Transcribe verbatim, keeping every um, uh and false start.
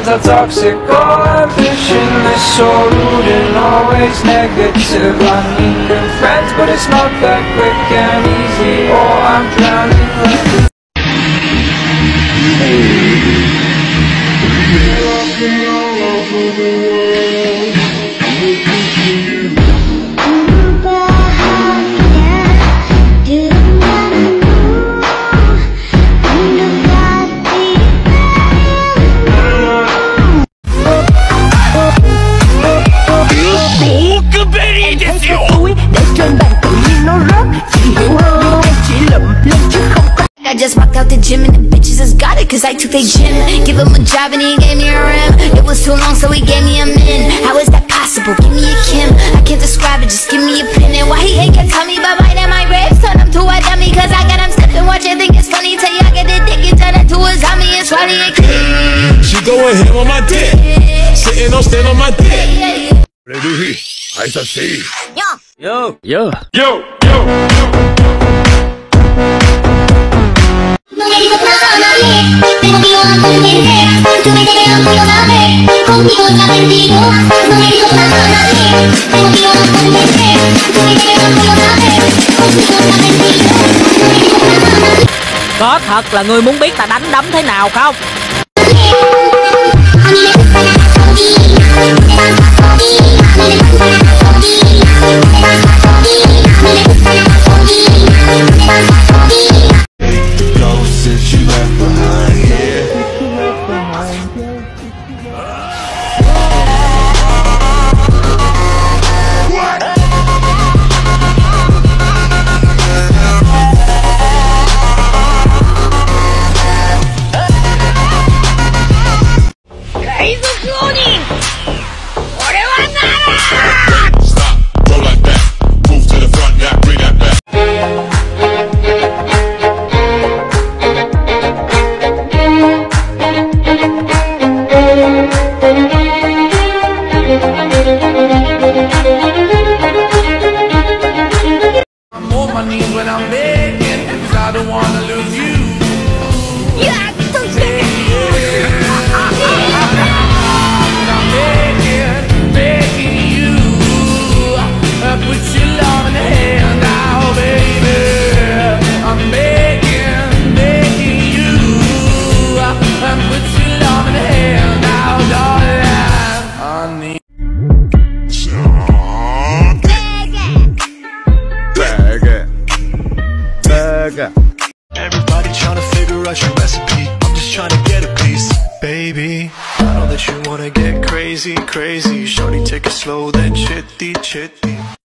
friends are toxic, all ambitionless, so rude and always negative. I need new friends, but it's not that quick and easy, or I'm drowning like I just walked out the gym and the bitches just got it cause I took their gym. Give him a job and he gave me a rim. It was too long so he gave me a min. How is that possible? Give me a Kim. I can't describe it, just give me a pin. And why he ain't can tell me about biting my ribs? Turn him to a dummy cause I got him stepping. Watch it, think it's funny till y'all get the dick and turn it to a zombie and swallow it. She going him on my dick. Sitting on stand on my dick. Lady, I say. Yo. Yo. Yo. Yo, yo, yo. Non mi ritornato a me, tengo che io amo il mente, tu mi devi anche amare, contigo già perdido. Non mi ritornato a me, tengo che io amo il mente, tu mi devi anche amare, contigo già perdido. Non mi ritornato a me. Có thật là ngươi muốn biết ta đánh đấm thế nào không? I'm on my knees when I'm begging, cause I don't wanna lose you. Yeah, don't say I'm begging, begging you, I put your love in the hand now, baby. I'm begging, begging you, I put your love in the hand now, darling. I need Everybody tryna figure out your recipe. I'm just tryna get a piece, baby. I know that you wanna get crazy, crazy. Shorty, take it slow, then chitty, chitty.